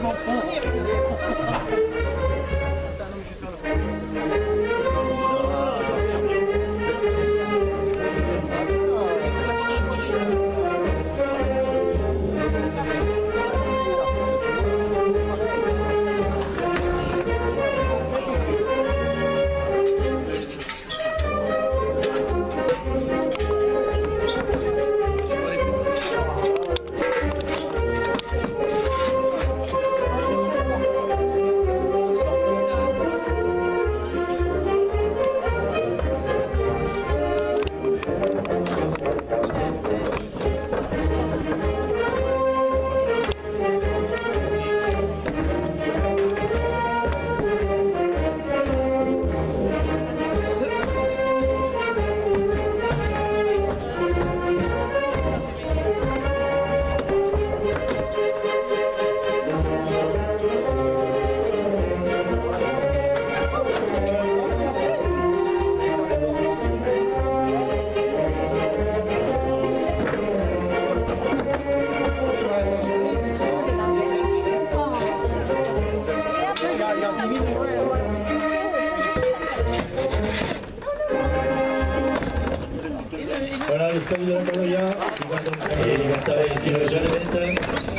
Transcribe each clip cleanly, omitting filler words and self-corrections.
Voilà le salut de la Colonia, qui va donc aller Libertadores et Tiro Jalvet.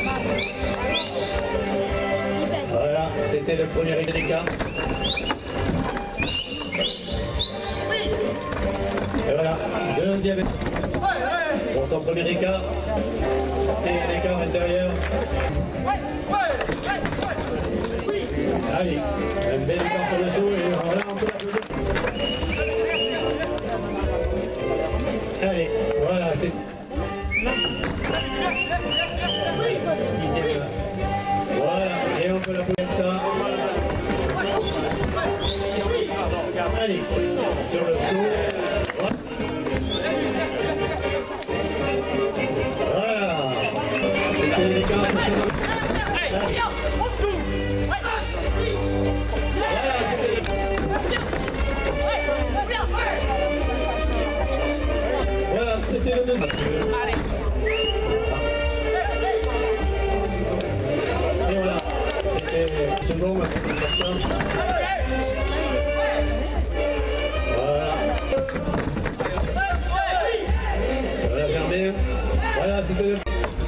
Voilà, c'était le premier écart. Et voilà, deuxième pour son premier écart. Et l'écart intérieur. Allez, un bel écart sur le saut et voilà, on peut l'applaudir. Allez, voilà, c'est... Sixième. Voilà, et on peut la poulet. Allez, sur le saut. Voilà. C'était l'écart pour ce... C'était le deuxième. Et voilà, c'était le second. Voilà. Voilà, Germain. Voilà, c'était le...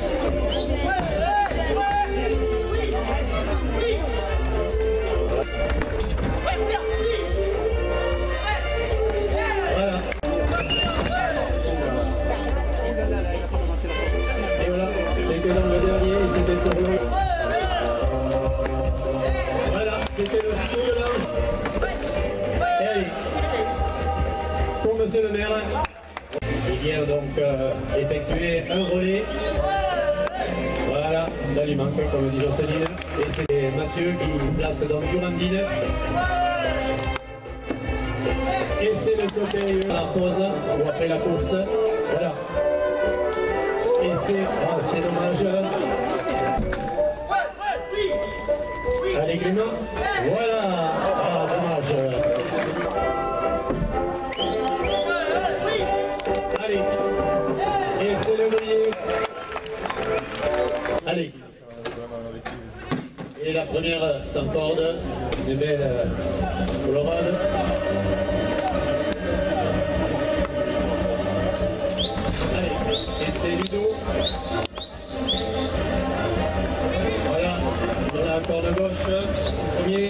Dans le dernier, c'était sur le... Voilà, c'était le saut de l'ange. Et allez, pour monsieur le maire, il vient donc effectuer un relais. Voilà, ça lui manque, comme dit Jocelyne. Et c'est Mathieu qui place donc Durandine. Et c'est le sauté à la pause, ou après la course. Voilà. Et c'est dommage. Allez Clément, voilà. Ah, dommage. Allez. Et c'est le grillé. Allez. Et la première s'encorde. Une belle colorade. Et c'est Ludo. Voilà, sur la corde gauche, premier.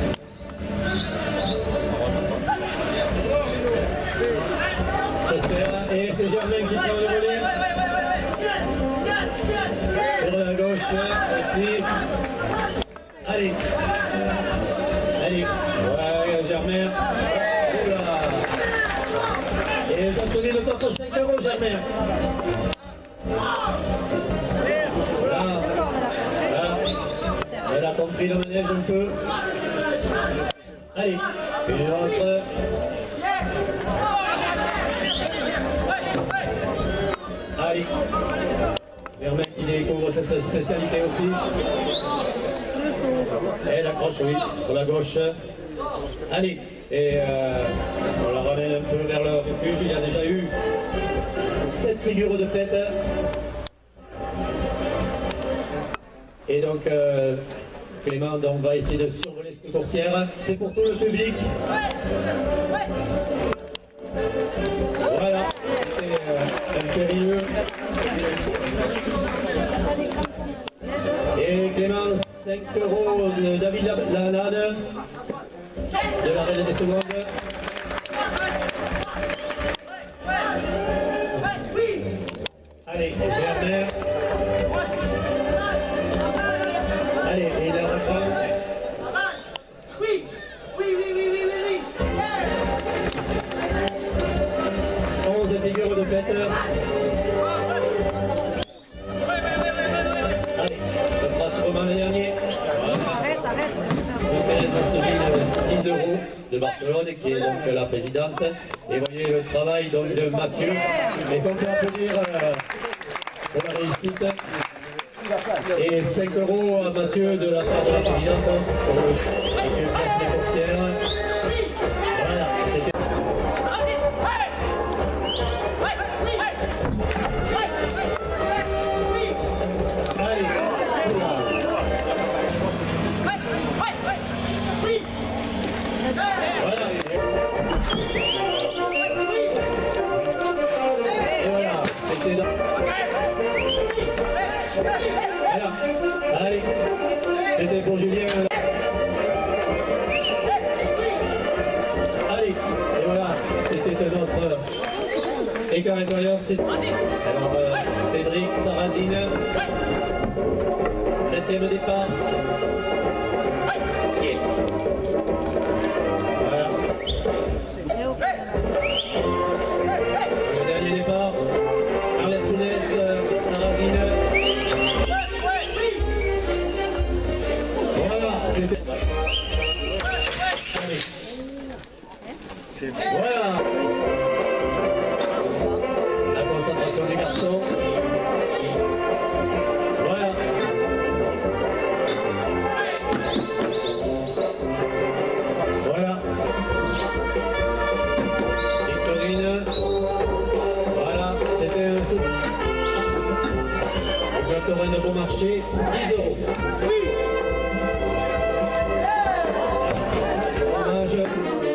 Et c'est Germain qui prend le relais. Sur la gauche aussi. Allez. Allez. Ouais, Germain. Oula. Et j'entendais le top pour 5 €, Germain. Elle a compris le manège un peu. Allez, une autre. Allez. Germain qui découvre cette spécialité aussi. Elle accroche, oui, sur la gauche. Allez, et on la ramène un peu vers le refuge. Il y a déjà eu 7 figures de fête. Et donc, Clément donc va essayer de survoler cette coursière. C'est pour tout le public. Voilà, c'était un périlleux. Et Clément, 5 € de David Lanade, de la Reine des Secondes. Allez, Bernard. Allez, et il reprend. 11 figures de fête. Allez, ça sera sûrement le dernier. Arrête. On 10 € de Barcelone, qui est donc la présidente. Et voyez le travail donc, de Mathieu. Et qu'on peut applaudir pour la réussite. Et 5 € à Mathieu de la part de la présidente pour le classe des coursières. Voilà, c'était. Allez, voilà. Et voilà, c'était dans. Voilà. Allez, c'était pour Julien. Allez, et voilà, c'était notre écart intérieur. Alors, Cédric Sarrazine, 7e départ. Voilà. Le dernier départ, Carles Bounès, Sarrazine. Voilà. La concentration des garçons. Voilà. Voilà. Victorine. Voilà. C'était un saut. J'attendrai de bon marché. 10 €. Hommage.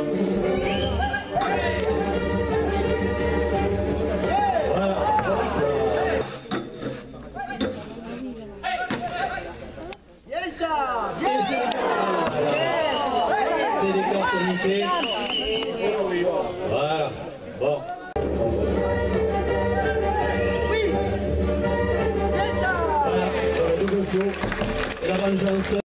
C'est des cartes limitées. Voilà. Bon. Voilà, sur le double saut et la vengeance.